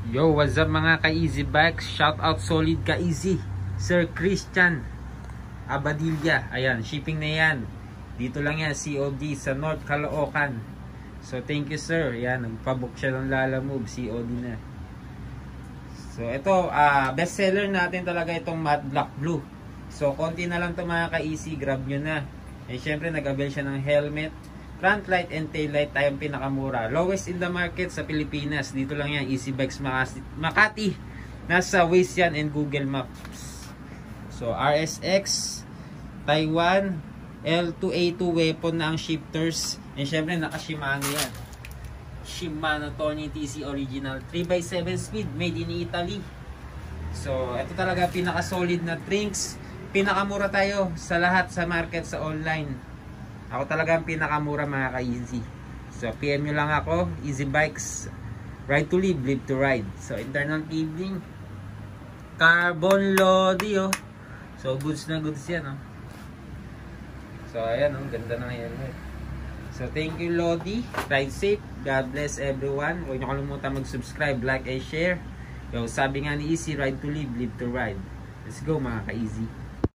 Yo, what's up mga ka-Easy Bikes? Shout out solid ka-Easy Sir Christian Abadilla. Ayan, shipping na yan. Dito lang yan, COD sa North Caloocan. So thank you sir. Ayan, nagpabook siya ng Lala Move, COD na. So ito, best seller natin talaga itong matte black blue. So konti na lang to mga ka-Easy, grab nyo na. Eh syempre nag-avail siya ng helmet, front light and tail light, tayong pinakamura. Lowest in the market sa Pilipinas. Dito lang yan, Easy Bikes Makati. Nasa Waze yan and Google Maps. So RSX Taiwan L2A2 weapon na ang shifters. And syempre naka Shimano yan. Shimano Tony TC original 3x7 speed, made in Italy. So ito talaga pinaka solid na drinks. Pinakamura tayo sa lahat sa market sa online. Ako talaga ang pinakamura mga ka-Easy. So PM nyo lang ako, Easy Bikes, ride to live, live to ride. So internal cabling, carbon lodi oh. So goods na goods yan oh. So ayan oh, ganda ng helmet. So thank you Lodi, ride safe, God bless everyone. Huwag nyo kalimutan mag-subscribe, like and share. Yo, sabi nga ni Easy, ride to live, live to ride. Let's go mga ka-Easy.